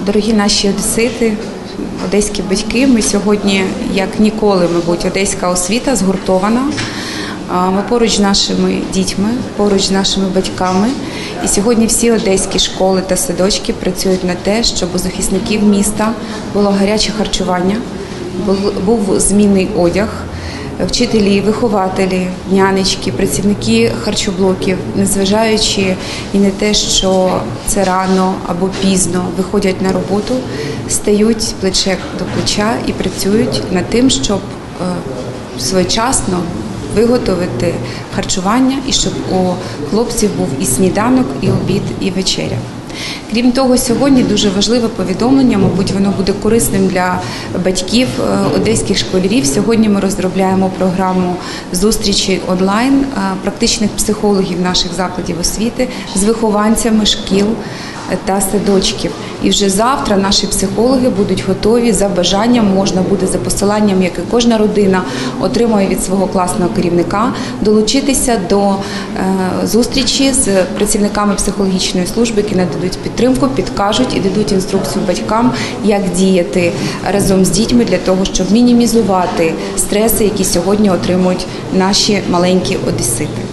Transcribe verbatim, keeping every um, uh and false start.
Дорогі наші одесити, одеські батьки, ми сьогодні, як ніколи, мабуть, одеська освіта згуртована. Ми поруч з нашими дітьми, поруч з нашими батьками. І сьогодні всі одеські школи та садочки працюють на те, щоб у захисників міста було гаряче харчування, був змінний одяг. Вчителі, вихователі, нянечки, працівники харчоблоків, незважаючи і на те, що це рано або пізно виходять на роботу, стають плече до плеча і працюють над тим, щоб своєчасно виготовити харчування і щоб у хлопців був і сніданок, і обід, і вечеря. Крім того, сьогодні дуже важливе повідомлення, мабуть, воно буде корисним для батьків одеських школярів. Сьогодні ми розробляємо програму зустрічі онлайн практичних психологів наших закладів освіти з вихованцями шкіл та садочків. І вже завтра наші психологи будуть готові, за бажанням, можна буде за посиланням, яке кожна родина отримує від свого класного керівника, долучитися до зустрічі з працівниками психологічної служби, які нададуть підтримку, підкажуть і дадуть інструкцію батькам, як діяти разом з дітьми для того, щоб мінімізувати стреси, які сьогодні отримують наші маленькі одесити.